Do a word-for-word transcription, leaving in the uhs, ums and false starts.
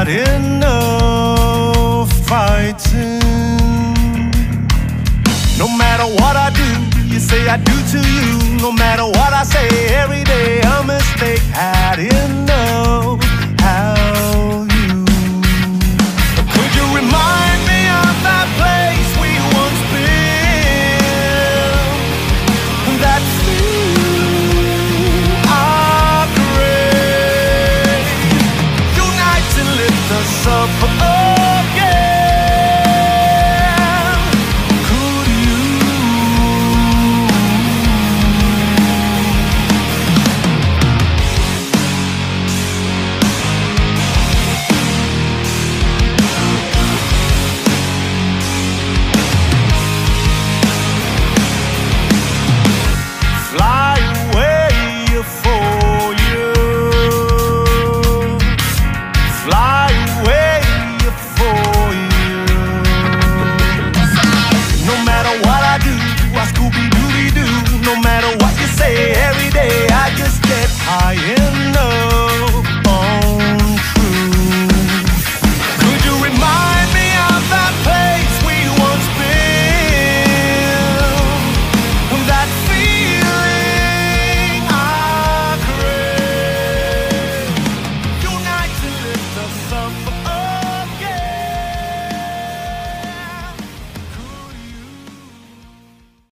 had enough fighting. No matter what I do, you say I do to you. No matter what I say, every day a mistake. Had enough